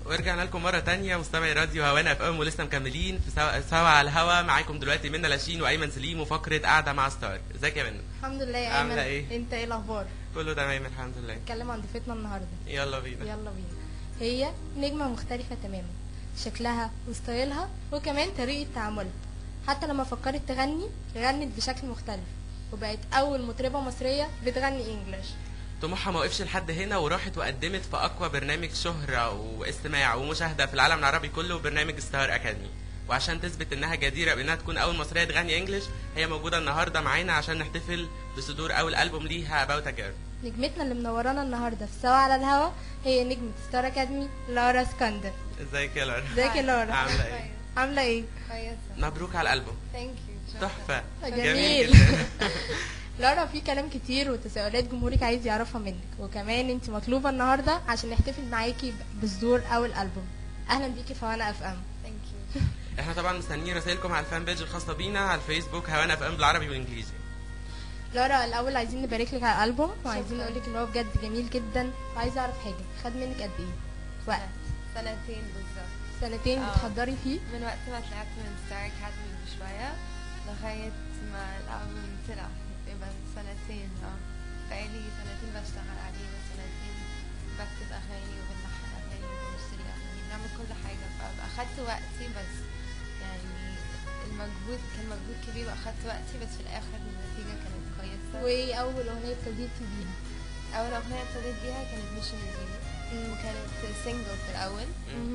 ورجعنا لكم مرة تانية مستمعي راديو هوانا اف ام، ولسه مكملين في سوا على الهوا. معاكم دلوقتي منى لاشين وايمن سليم وفقرة قاعدة مع ستار. ازيك يا منى؟ الحمد لله يا ايمن. عاملة ايه؟ انت ايه الاخبار؟ كله تمام الحمد لله. نتكلم عن ضيفتنا النهارده. يلا بينا. يلا بينا. هي نجمة مختلفة تماما، شكلها وستايلها وكمان طريقة تعاملها. حتى لما فكرت تغني غنت بشكل مختلف، وبقت اول مطربة مصرية بتغني انجلش. طموحها ما وقفش لحد هنا، وراحت وقدمت في اقوى برنامج شهرة واستماع ومشاهدة في العالم العربي كله، برنامج ستار اكاديمي. وعشان تثبت انها جديرة بانها تكون اول مصرية تغني انجلش، هي موجودة النهاردة معانا عشان نحتفل بصدور اول ألبوم ليها About a Girl. نجمتنا اللي منورانا النهارده في سوا على الهوا هي نجمة ستار اكاديمي لارا اسكندر. ازيك يا لارا؟ ازيك يا لارا؟ عاملة ايه؟ عاملة ايه؟ كويسة. مبروك على الألبوم. ثانك يو. تحفة. جميل. جدا. لارا، في كلام كتير وتساؤلات جمهورك عايز يعرفها منك، وكمان انت مطلوبة النهارده عشان نحتفل معاكي بصدور اول ألبوم. اهلا بيكي في هوانا اف ام. ثانك يو. احنا طبعا مستنيين رسائلكم على الفان بيج الخاصة بينا على الفيسبوك هوانا اف ام بالعربي والانجليزي. لارا، الاول عايزين نبارك لك على الالبوم، وعايزين شكراً. نقول لك ان هو بجد جميل جدا، وعايزه اعرف حاجه، خد منك قد ايه وقت؟ سنتين بالظبط، سنتين آه. بتحضري فيه؟ من وقت ما طلعت من ستار اكاديمي بشوية لغاية ما الألبوم طلع، يبقى سنتين. بقالي سنتين بشتغل عليه، وسنتين بكتب أغاني وبنلحن أغاني وبنشتري أغاني، بنعمل كل حاجة. فأخدت وقتي، بس يعني المجهود كان مجهود كبير وأخدت وقتي، بس في الآخر النتيجة كانت كويسة. وايه اول اغنيه ابتديتي بيها؟ أول أغنية ابتديت بيها كانت ميشن وكانت سينجل في الأول،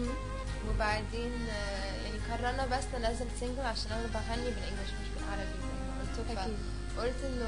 وبعدين يعني قررنا بس ننزل سينجل عشان انا بغني بالانجلش مش بالعربي زي ما قلت. أكيد. فقلت انه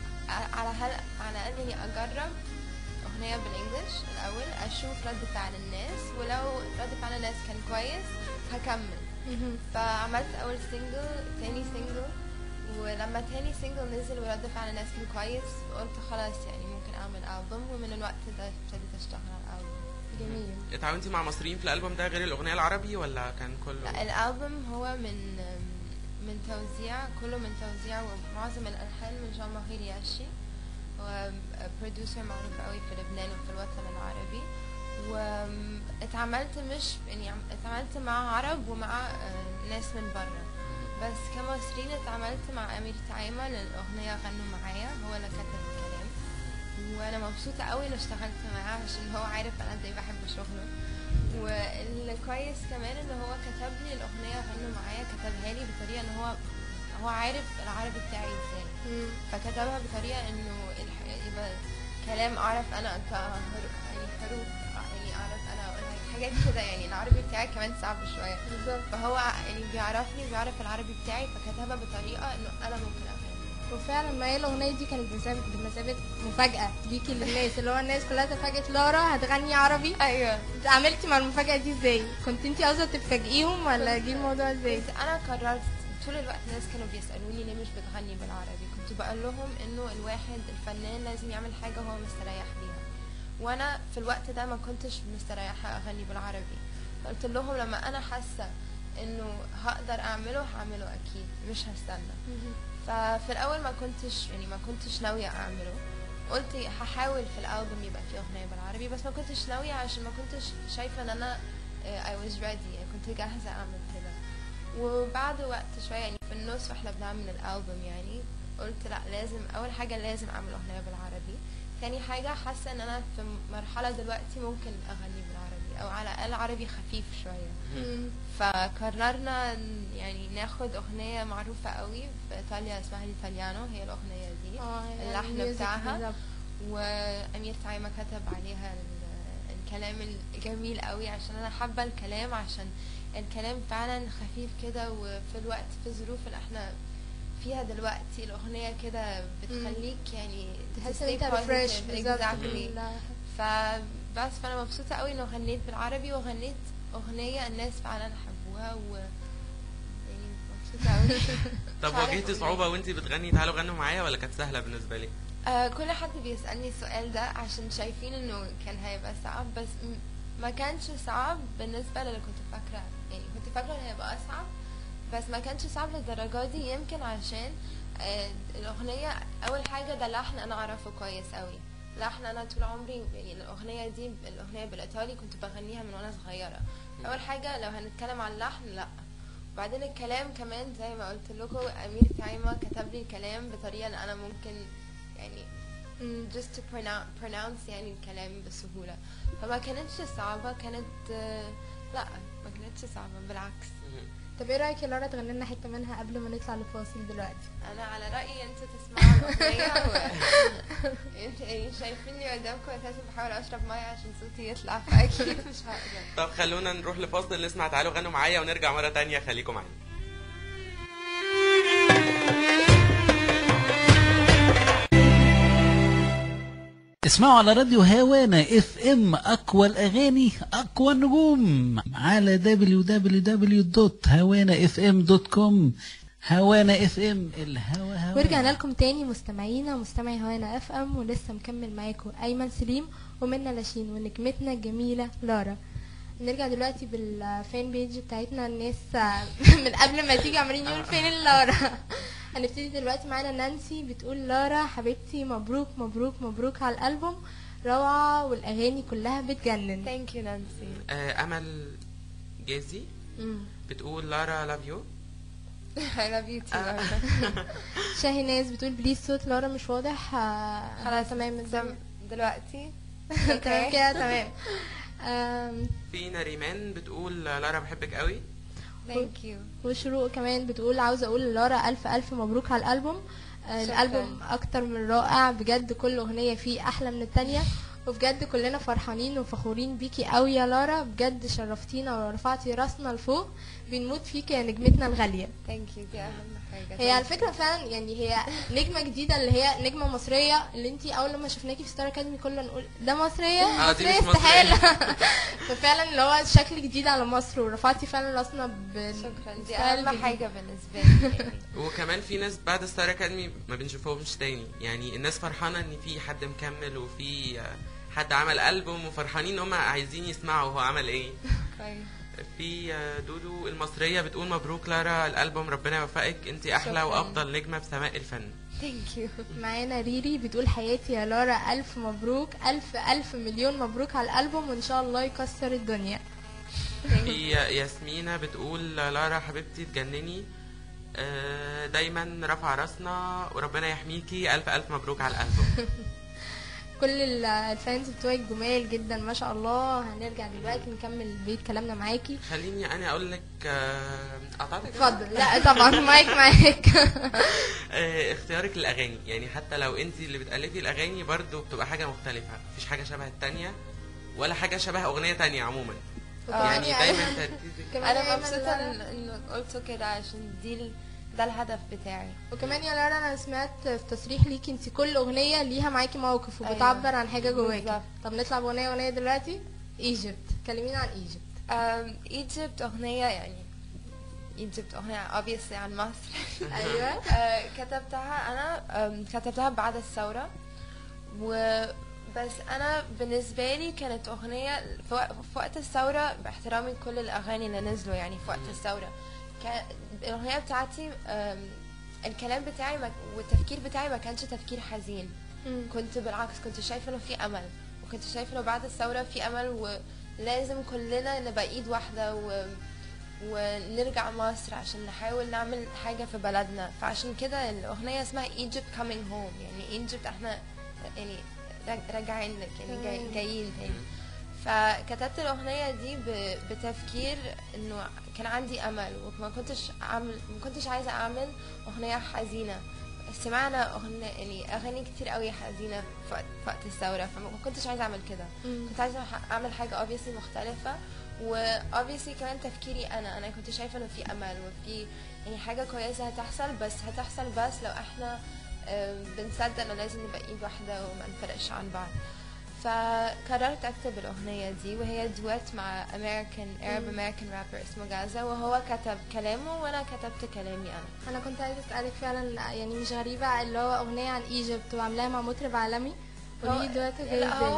على قد اني اجرب اغنيه بالانجلش الاول، اشوف رد فعل الناس، ولو رد فعل الناس كان كويس هكمل. فعملت اول سينجل، تاني سينجل، ولما تاني سينجل نزل ورد فعل الناس كان كويس، قلت خلاص يعني ممكن اعمل ألبوم. ومن الوقت ده ابتديت اشتغل على الألبوم. جميل. اتعاونتي مع مصريين في الألبوم ده غير الأغنية العربي ولا كان كله؟ لا، الألبوم هو من توزيع، كله من توزيع، ومعظم الألحان من جان ماهي رياشي، هو بروديوسر معروف قوي في لبنان وفي الوطن العربي. واتعاملت اتعاملت مع عرب ومع ناس من برا، بس كمصريين اتعاملت مع أمير تعيمة للأغنية غنوا معايا، هو اللي كتب الكلام، وانا مبسوطه قوي اني اشتغلت معاه عشان هو عارف انا قد ايه بحب شغله. والكويس كمان ان هو كتب لي الاغنيه غنوا معايا، كتبها لي بطريقه ان هو عارف العربي بتاعي ازاي، فكتبها بطريقه انه يبقى كلام اعرف انا يعني حروف، يعني اعرف انا اقولها حاجات كده. يعني العربي بتاعي كمان صعب شويه بالظبط. فهو يعني بيعرفني وبيعرف العربي بتاعي، فكتبها بطريقه انه انا ممكن افهم. وفعلا ما هي الاغنيه دي كانت بمثابه مفاجاه ليكي للناس، اللي هو الناس كلها تفاجئت لارا هتغني عربي. ايوه. عملتي مع المفاجاه دي ازاي؟ كنت انتي قاصده تفاجئيهم ولا جه الموضوع ازاي؟ بس انا قررت طول الوقت، الناس كانوا بيسالوني ليه مش بتغني بالعربي، كنت بقول لهم انه الواحد الفنان لازم يعمل حاجه هو مستريح بيها، وانا في الوقت ده ما كنتش مستريحه اغني بالعربي. فقلت لهم لما انا حاسه انه هقدر اعمله هعمله اكيد، مش هستنى. ففي الاول ما كنتش ناويه اعمله، قلت هحاول في الالبوم يبقى فيه اغنيه بالعربي، بس ما كنتش ناويه عشان ما كنتش شايفه ان انا I was ready، يعني كنت جاهزه اعمل كده. وبعد وقت شويه يعني في النص واحنا بنعمل الالبوم، يعني قلت لا، لازم اول حاجه لازم اعمل اغنيه بالعربي، تاني حاجه حاسه ان انا في مرحله دلوقتي ممكن اغني بالعربي، او على الاقل عربي خفيف شويه. فقررنا يعني ناخد اغنيه معروفه قوي في ايطاليا اسمها الايطاليانو، هي الاغنيه دي اللحن بتاعها، وامير تعيمة كتب عليها الكلام الجميل قوي، عشان انا حابه الكلام، عشان الكلام فعلا خفيف كده، وفي الوقت في الظروف اللي احنا فيها دلوقتي الاغنيه كده بتخليك يعني تحس ان انت ريفريش. فبس فانا مبسوطه قوي انه غنيت بالعربي، وغنيت اغنيه الناس فعلا حبوها، و يعني مبسوطه قوي. طب واجهتي صعوبة وانتي بتغني تعالوا غنوا معايا ولا كانت سهلة بالنسبة لك؟ كل حد بيسألني السؤال ده عشان شايفين انه كان هيبقى صعب، بس ما كانش صعب بالنسبة للي كنت فاكرة، يعني كنت فاكرة انه هيبقى اصعب، بس ما كانش صعب للدرجة دي. يمكن عشان الأغنية أول حاجة ده لحن أنا أعرفه كويس قوي، لحن انا طول عمري يعني الاغنيه دي الاغنيه بالايطالي كنت بغنيها من وانا صغيره. اول حاجه لو هنتكلم عن اللحن لا، وبعدين الكلام كمان زي ما قلت لكم امير تايمة كتب لي الكلام بطريقه ان انا ممكن يعني just to pronounce يعني الكلام بسهوله، فما كانتش صعبه، كانت لا ما كانتش صعبه بالعكس. طب ايه رايك يا لارا تغني لنا حته منها قبل ما نطلع لفاصل دلوقتي؟ انا على رايي انتوا تسمعوا الاغنيه يعني شايفيني قدامكم اساسا بحاول اشرب ميه عشان صوتي يطلع، فاكيد مش هقدر. طب خلونا نروح لفاصل نسمع تعالوا غنوا معايا ونرجع مره تانية، خليكم معايا. اسمعوا على راديو هوانا اف ام اقوى الاغاني اقوى النجوم على www.hawanafm.com. هوانا اف ام الهوا هوا. ورجعنا لكم تاني مستمعينا ومستمعي هوانا اف ام، ولسه مكمل معاكم ايمن سليم ومنى لاشين ونجمتنا الجميله لارا. نرجع دلوقتي بالفان بيج بتاعتنا، الناس من قبل ما تيجي عمالين يقول فين لارا. هنبتدي دلوقتي معانا نانسي بتقول لارا حبيبتي مبروك مبروك مبروك على الالبوم، روعه والاغاني كلها بتجنن. ثانك يو نانسي. امل جازي بتقول لارا لاف يو. I love you too. شاهي ناس بتقول بليز صوت لارا مش واضح. خلاص تمام دلوقتي تمام كده تمام. في نريمان بتقول لارا بحبك قوي. ثانك يو. وشروق كمان بتقول عاوزه اقول للارا الف الف مبروك على الالبوم. الالبوم اكتر من رائع بجد، كل اغنيه فيه احلى من التانية، وبجد كلنا فرحانين وفخورين بيكي قوي يا لارا، بجد شرفتينا ورفعتي راسنا لفوق، بنموت فيكي يا نجمتنا الغاليه. ثانك يو، دي اهم حاجه. هي على فكره فعلا يعني هي نجمه جديده، اللي هي نجمه مصريه، اللي انتي اول لما شفناكي في ستار اكاديمي كلنا نقول ده مصريه مصريه استحاله. ففعلا اللي هو شكل جديد على مصر، ورفعتي فعلا راسنا شكرا، دي اهم حاجه بالنسبه لي يعني. وكمان في ناس بعد ستار اكاديمي ما بنشوفهمش تاني، يعني الناس فرحانه ان في حد مكمل وفي حد عمل ألبوم، وفرحانين ان هم عايزين يسمعوا هو عمل ايه. في دودو المصريه بتقول مبروك لارا الالبوم، ربنا يوفقك، انت احلى وافضل نجمه في سماء الفن. ثانك يو. معانا ريري بتقول حياتي يا لارا الف مبروك، الف الف مليون مبروك على الالبوم، وان شاء الله يكسر الدنيا. في ياسمينة بتقول لارا حبيبتي تجنني، دايما رافعه راسنا وربنا يحميكي، الف الف مبروك على الالبوم. كل الفانز بتوعك جمال جدا ما شاء الله. هنرجع دلوقتي نكمل بقية كلامنا معاكي. خليني انا اقول لك قطعتك. اتفضل. لا طبعا مايك معاك. اختيارك للاغاني، يعني حتى لو انت اللي بتالفي الاغاني برضو بتبقى حاجه مختلفه، مفيش حاجه شبه التانية ولا حاجه شبه اغنيه تانية عموما. يعني دايما تركيزك. انا مبسوطه انك قلتوا كده عشان ده الهدف بتاعي. وكمان يا لارا انا سمعت في تصريح ليكي انت كل اغنيه ليها معاكي موقف وبتعبر عن حاجه جواكي. طب نطلع باغنيه دلوقتي. ايجيبت، كلمينا عن ايجيبت. ايجيبت اغنيه يعني ايجيبت اغنيه obviously عن مصر. ايوه. كتبتها انا، كتبتها بعد الثوره، بس انا بالنسبه لي كانت اغنيه في وقت الثوره، باحترامي لكل الاغاني اللي نزلوا يعني في وقت الثوره. الاغنيه بتاعتي الكلام بتاعي والتفكير بتاعي ما كانش تفكير حزين. كنت بالعكس كنت شايفه انه في امل، وكنت شايفه انه بعد الثوره في امل، ولازم كلنا نبقى ايد واحده ونرجع مصر عشان نحاول نعمل حاجه في بلدنا. فعشان كده الاغنيه اسمها Egypt coming home، يعني Egypt احنا يعني راجعين لك، يعني جايين تاني. فكتبت الاغنيه دي بتفكير انه كان عندي امل، وما كنتش عايزه اعمل اغنيه حزينه. سمعنا يعني اغاني كتير قوي حزينه في وقت الثوره، فما كنتش عايزه اعمل كده. كنت عايزه اعمل حاجه obviously مختلفه، و obviously كمان تفكيري انا كنت شايفه انه في امل وفي يعني حاجه كويسه هتحصل، بس هتحصل بس لو احنا بنصدق انه لازم نبقى ايد واحده وما نفرقش عن بعض. فقررت اكتب الاغنيه دي، وهي دويت مع Arab American rapper اسمه جازا، وهو كتب كلامه وانا كتبت كلامي انا كنت عايزه اسالك فعلا، يعني مش غريبه اللي هو اغنيه عن ايجيبت وعاملاها مع مطرب عالمي، وليه دوت جاي هو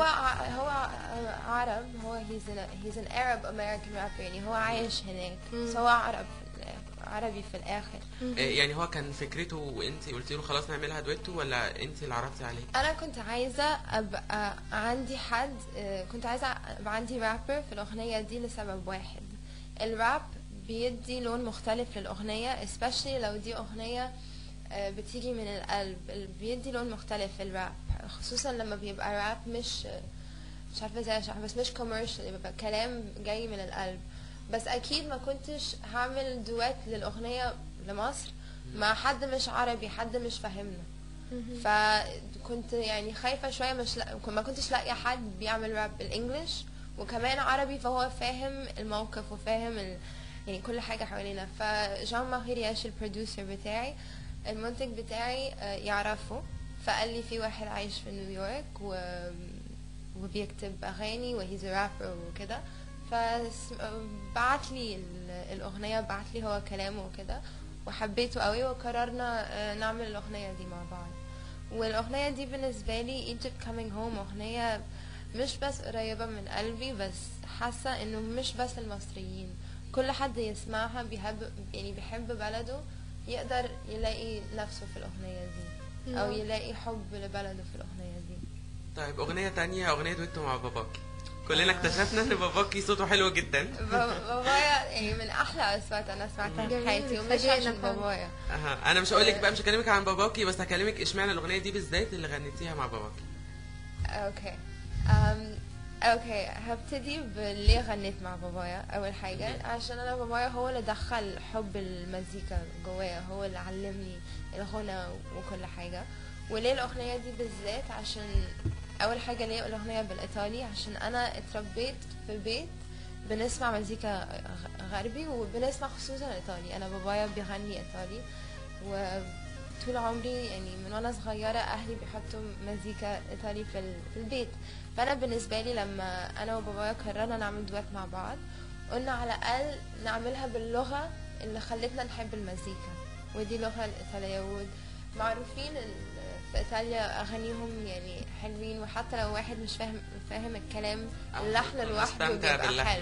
عرب، هو he's an Arab American rapper، يعني هو عايش هناك، بس هو عرب عربي في الاخر. يعني هو كان فكرته وانت قلتي له خلاص نعملها دويتو، ولا انت اللي عرضتي عليه؟ انا كنت عايزه ابقى عندي حد، كنت عايزه ابقى عندي رابر في الاغنيه دي لسبب واحد. الراب بيدي لون مختلف للاغنيه، especially لو دي اغنيه بتيجي من القلب، بيدي لون مختلف في الراب، خصوصا لما بيبقى راب مش عارفه ازاي اشرح، بس مش كوميرشال، بيبقى كلام جاي من القلب. بس اكيد ما كنتش هعمل دوات للاغنيه لمصر مع حد مش عربي، حد مش فاهمنا. فكنت يعني خايفه شويه، ما كنتش لاقيه حد بيعمل راب بالانجلش وكمان عربي، فهو فاهم الموقف وفاهم يعني كل حاجه حوالينا. فجان ماهي رياش البروديوسر بتاعي، المنتج بتاعي يعرفه، فقال لي في واحد عايش في نيويورك وبيكتب اغاني وهيز رابر وكده، فبعت لي الاغنيه، بعت لي هو كلامه وكده، وحبيته قوي وقررنا نعمل الاغنيه دي مع بعض. والاغنيه دي بالنسبه لي Egypt Coming Home اغنيه مش بس قريبه من قلبي، بس حاسه انه مش بس المصريين، كل حد يسمعها بيحب بلده يقدر يلاقي نفسه في الاغنيه دي، او يلاقي حب لبلده في الاغنيه دي. طيب اغنيه تانية، اغنيه دويتو مع باباكي. كلنا اكتشفنا ان باباكي صوته حلو جدا. بابايا يعني من احلى اصوات انا سمعتها في حياتي، ومش عشان بابايا. انا مش هقولك بقى، مش هكلمك عن باباكي، بس هكلمك اشمعنى الاغنيه دي بالذات اللي غنيتيها مع باباكي. اوكي هبتدي باللي غنيت مع بابايا. اول حاجه عشان انا بابايا هو اللي دخل حب المزيكا جوايا، هو اللي علمني الغنى وكل حاجه. وليه الاغنيه دي بالذات؟ عشان اول حاجه ليه الاغنيه بالايطالي، عشان انا اتربيت في بيت بنسمع مزيكا غربي وبنسمع خصوصا ايطالي. انا بابايا بيغني ايطالي، وطول عمري يعني من وانا صغيره اهلي بيحطوا مزيكا ايطالي في البيت. فانا بالنسبه لي لما انا وبابايا قررنا نعمل دوات مع بعض، قلنا على الاقل نعملها باللغه اللي خلتنا نحب المزيكا، ودي اللغه الايطاليه. معروفين في ايطاليا اغانيهم يعني حلوين، وحتى لو واحد مش فاهم الكلام، اللحن لوحده بيبقى حلو.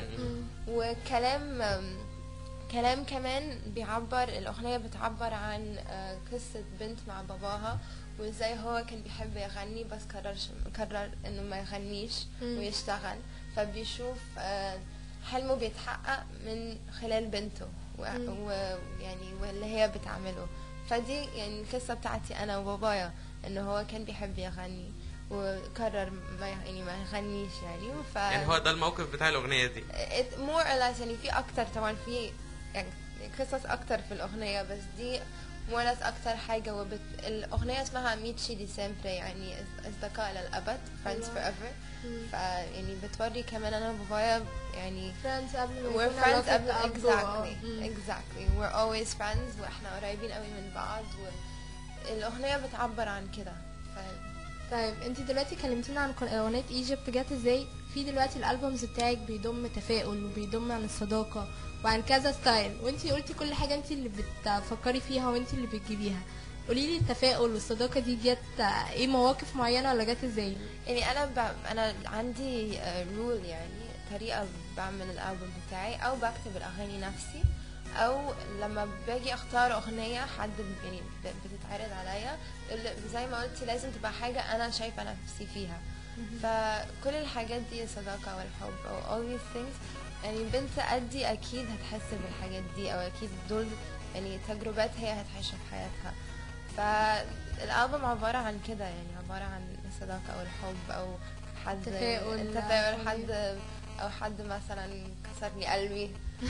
كلام كمان بيعبر، الاغنيه بتعبر عن قصه بنت مع باباها، وازاي هو كان بيحب يغني بس قرر انه ما يغنيش ويشتغل، فبيشوف حلمه بيتحقق من خلال بنته ويعني واللي هي بتعمله. فدي يعني القصه بتاعتي انا وبابايا، انه هو كان بيحب يغني وقرر ما يغنيش يعني هو ده الموقف بتاع الاغنيه دي more or less. يعني في اكتر طبعا، في يعني قصص اكتر في الاغنيه، بس دي more or less اكتر حاجه. الاغنيه اسمها ميتشي ديسمبر، يعني اصدقاء للابد، friends forever. يعني بتوري كمان انا وبابايا يعني friends قبل we're friends قبل exactly we're always friends، واحنا قريبين قوي من بعض، والاغنيه بتعبر عن كده. طيب انت دلوقتي كلمتينا عن اغنيه ايجيبت جت ازاي. في دلوقتي الالبومز بتاعك بيضم تفاؤل وبيضم عن الصداقه وعن كذا ستايل، وانت قلتي كل حاجه انت اللي بتفكري فيها وانت اللي بتجيبيها. قولي لي التفاؤل والصداقه دي جت ايه، مواقف معينه ولا جت ازاي؟ يعني انا عندي رول، يعني طريقه بعمل الالبوم بتاعي، او بكتب الاغاني نفسي، او لما باجي اختار اغنيه حد يعني بتتعرض عليا، زي ما قلتي لازم تبقى حاجه انا شايفه نفسي فيها. فكل الحاجات دي الصداقه والحب او all these things، يعني بنت قدي اكيد هتحس بالحاجات دي، او اكيد دول يعني تجربات هي هتعيشها في حياتها. فالالبوم عباره عن كده، يعني عباره عن الصداقه والحب، او حد التفاؤل، حد او حد مثلا كسر لي قلبي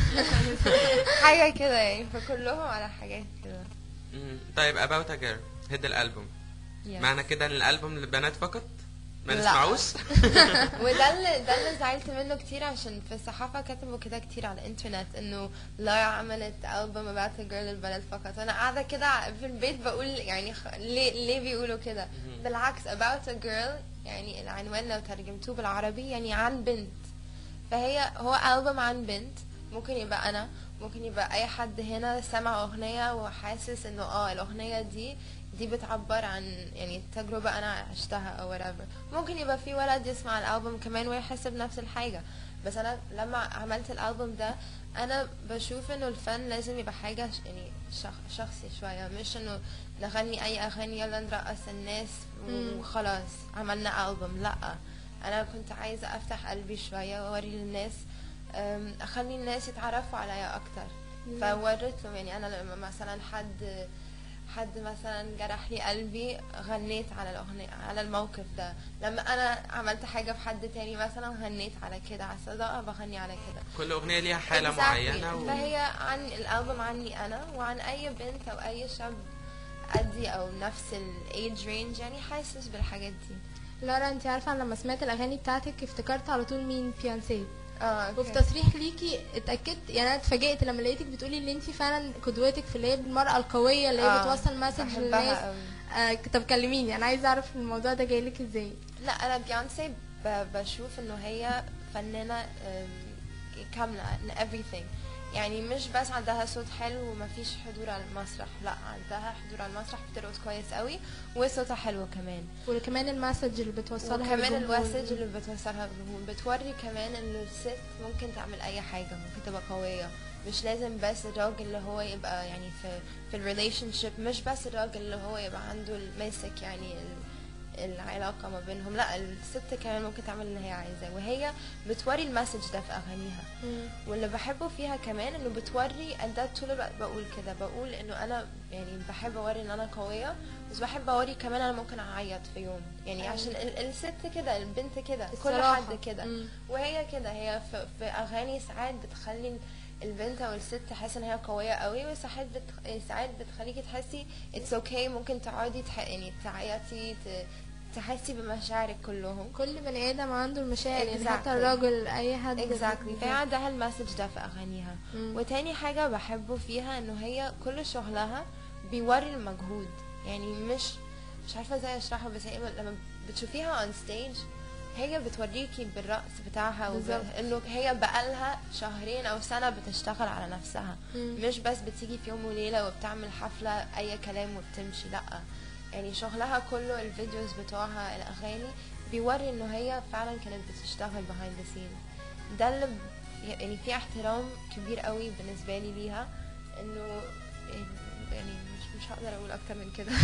حاجه كده يعني. فكلهم على حاجات كده. طيب about a girl هيدا الالبوم، معنى كده ان الالبوم للبنات فقط ما نسمعوش؟ وده اللي زعلت منه كتير، عشان في الصحافه كتبوا كده كتير على الانترنت انه لا عملت البوم about a girl للبنات فقط. انا قاعده كده في البيت بقول يعني ليه بيقولوا كده؟ بالعكس about a girl يعني العنوان لو ترجمتوه بالعربي يعني عن بنت، هو ألبوم عن بنت. ممكن يبقى انا، ممكن يبقى اي حد هنا سمع اغنيه وحاسس انه الاغنيه دي دي بتعبر عن يعني تجربة انا عشتها او whatever. ممكن يبقى في ولد يسمع الالبوم كمان ويحس بنفس الحاجة، بس انا لما عملت الالبوم ده انا بشوف انه الفن لازم يبقى حاجة يعني شخصي شوية، مش انه نغني اي اغاني يلا نرقص الناس وخلاص عملنا البوم. لا، انا كنت عايزة افتح قلبي شوية واوري للناس، اخلي الناس يتعرفوا عليا اكتر. فوريت لهم يعني انا لما مثلا حد مثلا جرح لي قلبي غنيت على الاغنيه على الموقف ده، لما انا عملت حاجه في حد تاني مثلا غنيت على كده، على الصداقه بغني على كده. كل اغنيه ليها حاله معينه فهي عن الالبوم عني انا وعن اي بنت او اي شاب قدي او نفس الايج رينج يعني حاسس بالحاجات دي. لارا انت عارفه أنا لما سمعت الاغاني بتاعتك افتكرت على طول مين؟ بيونسي. أوكي. وفي تصريح ليكي اتاكدت يعني انا اتفاجئت لما لقيتك بتقولي ان انت فعلا قدوتك في اللي هي المراه القويه اللي هي بتوصل مسج للناس. طب كلميني، انا عايزه اعرف الموضوع ده جايلك ازاي. لا انا بيونسي بشوف انه هي فنانه كامله in everything، يعني مش بس عندها صوت حلو ومفيش حضور على المسرح، لا عندها حضور على المسرح، بترقص كويس قوي وصوتها حلو كمان، وكمان المسج اللي بتوصلها وكمان المسج اللي بتوصلها بالجمهور. بتوري كمان ان الست ممكن تعمل اي حاجه، ممكن تبقى قويه، مش لازم بس الراجل اللي هو يبقى يعني في الريليشن شيب، مش بس الراجل اللي هو يبقى عنده الماسك يعني العلاقة ما بينهم، لا الست كمان ممكن تعمل اللي هي عايزاه، وهي بتوري المسج ده في اغانيها. واللي بحبه فيها كمان انه بتوري ده طول الوقت بقول كده، بقول انه انا يعني بحب اوري ان انا قوية، بس بحب اوري كمان انا ممكن اعيط في يوم يعني عشان الست كده، البنت كده، كل حد كده. وهي كده، هي في اغاني ساعات بتخلي البنت او الست تحس ان هي قويه قوي، وساعات ساعات بتخليكي تحسي اتس اوكي ممكن تقعدي يعني تعيطي تحسي بمشاعرك كلهم. كل بني ادم عنده المشاعر يعني حتى الراجل اي حد. فهي عندها المسج ده في اغانيها. وتاني حاجه بحبه فيها انه هي كل شغلها بيوري المجهود، يعني مش عارفه ازاي اشرحها، بس هي لما بتشوفيها اون ستيج هي بتوريكي بالرقص بتاعها انه هي بقالها شهرين او سنه بتشتغل على نفسها، مش بس بتيجي في يوم وليله وبتعمل حفله اي كلام وبتمشي، لا يعني شغلها كله الفيديوز بتوعها الاغاني بيوري انه هي فعلا كانت بتشتغل behind the scenes. ده اللي يعني في احترام كبير قوي بالنسبه لي ليها، انه يعني مش هقدر اقول اكتر من كده.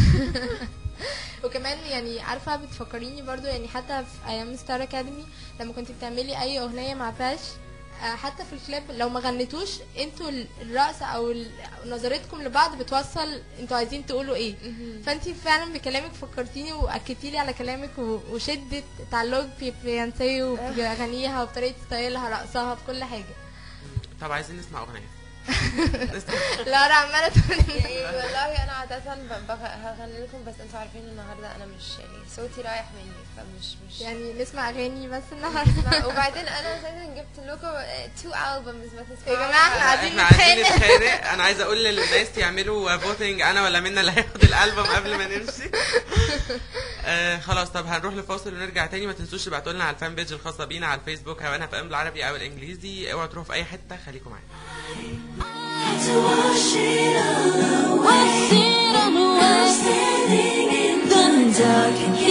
وكمان يعني عارفه بتفكريني برضو يعني حتى في ايام ستار اكاديمي لما كنت بتعملي اي اغنيه مع باش، حتى في الكليب لو ما غنيتوش انتوا الرقصه او نظرتكم لبعض بتوصل انتوا عايزين تقولوا ايه. فانتي فعلا بكلامك فكرتيني واكدتي لي على كلامك وشدت تعلق بيانسي وباغانيها وبطريقه ستايلها رقصها بكل حاجه. طب عايزين نسمع اغنيه. لارا عماله تقول يعني والله انا عاده هغني لكم، بس انتوا عارفين النهارده انا مش يعني صوتي رايح مني، فمش يعني نسمع اغاني بس النهارده. وبعدين انا اساسا جبت لكم 2 albums ما تسمعوا. يا جماعه احنا عايزين نتخانق. انا عايزه اقول للناس يعملوا فوتنج انا ولا منا اللي هياخد الالبوم قبل ما نمشي. خلاص طب هنروح لفاصل ونرجع تاني. ما تنسوش تبعتوا لنا على الفان بيج الخاصه بينا على الفيسبوك هوانا في ام بالعربي او الانجليزي. اوعوا تروحوا في اي حته، خليكم معانا. To wash it all away, standing in the dark.